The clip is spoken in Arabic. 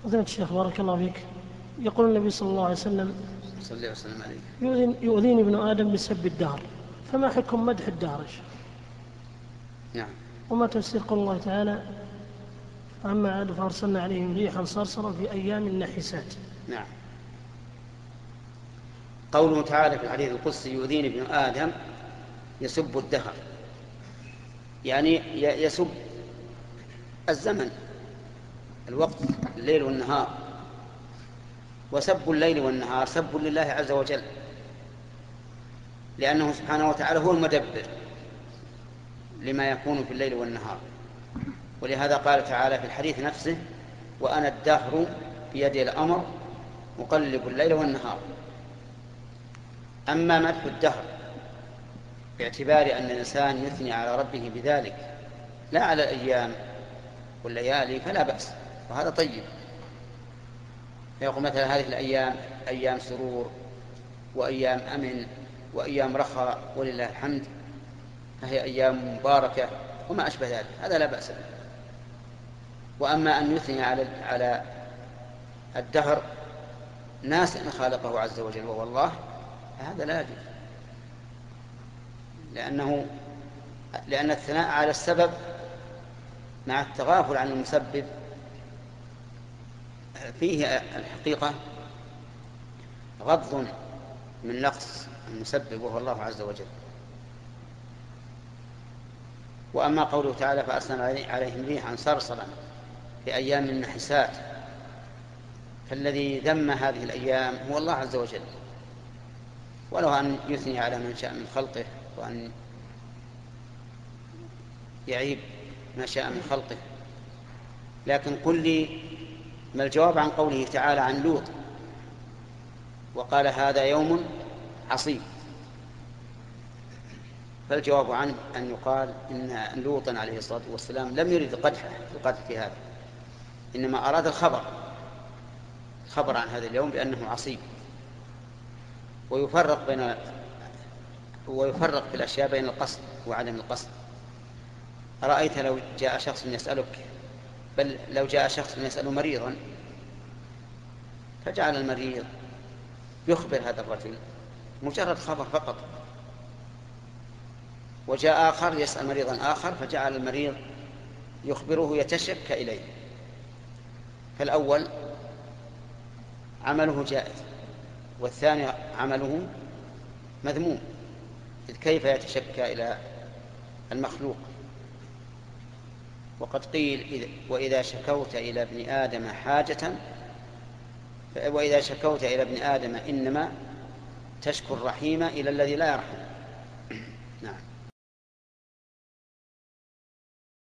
فضيلة الشيخ بارك الله فيك، يقول النبي صلى الله عليه وسلم: صلى الله وسلم عليه. يؤذيني ابن آدم بسب الدهر، فما حكم مدح الدهر؟ نعم. وما تفسير قول الله تعالى: فأما عاد فأرسلنا عليهم ريحا صرصرا في أيام نحسات؟ نعم. قوله تعالى في الحديث القدسي: يؤذيني ابن آدم يسب الدهر، يعني يسب الزمن، الوقت، الليل والنهار. وسب الليل والنهار سب لله عز وجل، لأنه سبحانه وتعالى هو المدبر لما يكون في الليل والنهار. ولهذا قال تعالى في الحديث نفسه: وأنا الدهر بيدي الأمر أقلب الليل والنهار. أما مدح الدهر باعتبار أن الإنسان يثني على ربه بذلك لا على الأيام والليالي فلا بأس، وهذا طيب. فيقول مثلا: هذه الأيام أيام سرور وأيام أمن وأيام رخاء ولله الحمد، فهي أيام مباركة وما أشبه ذلك، هذا لا بأس به. وأما أن يثني على الدهر ناسا خالقه عز وجل وهو الله، فهذا لا يجوز، لأن الثناء على السبب مع التغافل عن المسبب فيه الحقيقة غض من نقص المسبب وهو الله عز وجل. وأما قوله تعالى: فأرسلنا عليهم ريحا صرصرا في أيام النحسات، فالذي ذم هذه الأيام هو الله عز وجل، ولو أن يثني على من شاء من خلقه وأن يعيب ما شاء من خلقه. لكن قل لي ما الجواب عن قوله تعالى عن لوط وقال: هذا يوم عصيب؟ فالجواب عنه أن يقال إن لوطا عليه الصلاة والسلام لم يرد قدحه في القدح هذا، إنما أراد الخبر عن هذا اليوم بأنه عصيب. ويفرق في الأشياء بين القصد وعدم القصد. أرأيت لو جاء شخص يسألك، بل لو جاء شخص يسأل مريضا فجعل المريض يخبر هذا الرجل مجرد خبر فقط، وجاء آخر يسأل مريضا آخر فجعل المريض يخبره يتشكى إليه، فالأول عمله جائز والثاني عمله مذموم، إذ كيف يتشكى إلى المخلوق؟ وقد قيل: وإذا شكوت إلى ابن آدم إنما تشكو الرحيم إلى الذي لا يرحم. نعم.